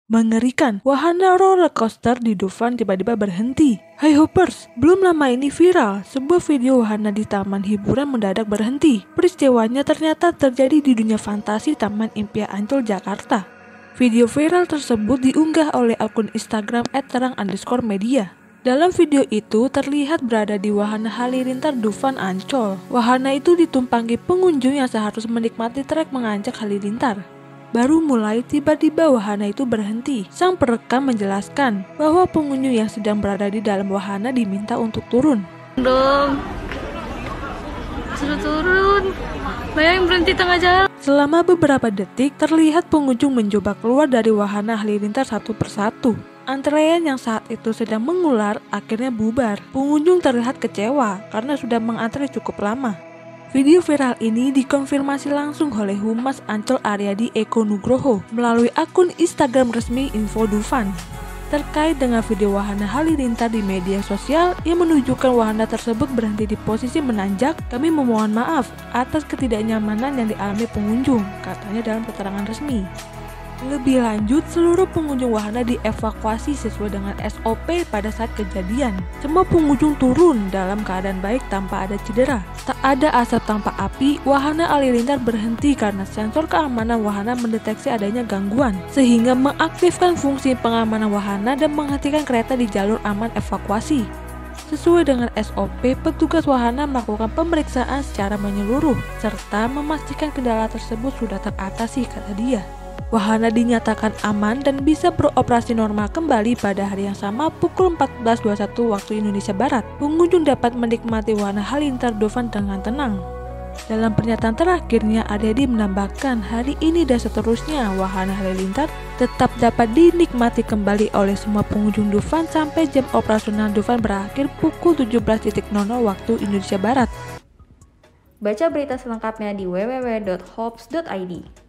Mengerikan, wahana roller coaster di Dufan tiba-tiba berhenti. Hai Hoppers, belum lama ini viral, sebuah video wahana di taman hiburan mendadak berhenti. Peristiwanya ternyata terjadi di dunia fantasi Taman Impian Ancol, Jakarta. Video viral tersebut diunggah oleh akun Instagram @terang_media. Dalam video itu terlihat berada di wahana Halilintar Dufan Ancol. Wahana itu ditumpangi pengunjung yang seharusnya menikmati trek menganjak halilintar. Baru mulai tiba-tiba wahana itu berhenti. Sang perekam menjelaskan bahwa pengunjung yang sedang berada di dalam wahana diminta untuk turun. Dong, suruh turun. Bayangin berhenti tengah jalan. Selama beberapa detik terlihat pengunjung mencoba keluar dari wahana halilintar satu persatu. Antrean yang saat itu sedang mengular akhirnya bubar. Pengunjung terlihat kecewa karena sudah mengantre cukup lama. Video viral ini dikonfirmasi langsung oleh Humas Ancol Aryadi Eko Nugroho melalui akun Instagram resmi Info Dufan. Terkait dengan video wahana halilintar di media sosial yang menunjukkan wahana tersebut berhenti di posisi menanjak, kami memohon maaf atas ketidaknyamanan yang dialami pengunjung, katanya dalam keterangan resmi. Lebih lanjut, seluruh pengunjung wahana dievakuasi sesuai dengan SOP pada saat kejadian. Semua pengunjung turun dalam keadaan baik tanpa ada cedera. Tak ada asap tanpa api, wahana halilintar berhenti karena sensor keamanan wahana mendeteksi adanya gangguan, sehingga mengaktifkan fungsi pengamanan wahana dan menghentikan kereta di jalur aman evakuasi. Sesuai dengan SOP, petugas wahana melakukan pemeriksaan secara menyeluruh, serta memastikan kendala tersebut sudah teratasi, kata dia. Wahana dinyatakan aman dan bisa beroperasi normal kembali pada hari yang sama pukul 14.21 waktu Indonesia Barat. Pengunjung dapat menikmati wahana halilintar Dufan dengan tenang. Dalam pernyataan terakhirnya, Aryadi menambahkan hari ini dan seterusnya wahana halilintar tetap dapat dinikmati kembali oleh semua pengunjung Dufan sampai jam operasional Dufan berakhir pukul 17.00 waktu Indonesia Barat. Baca berita selengkapnya di www.hops.id.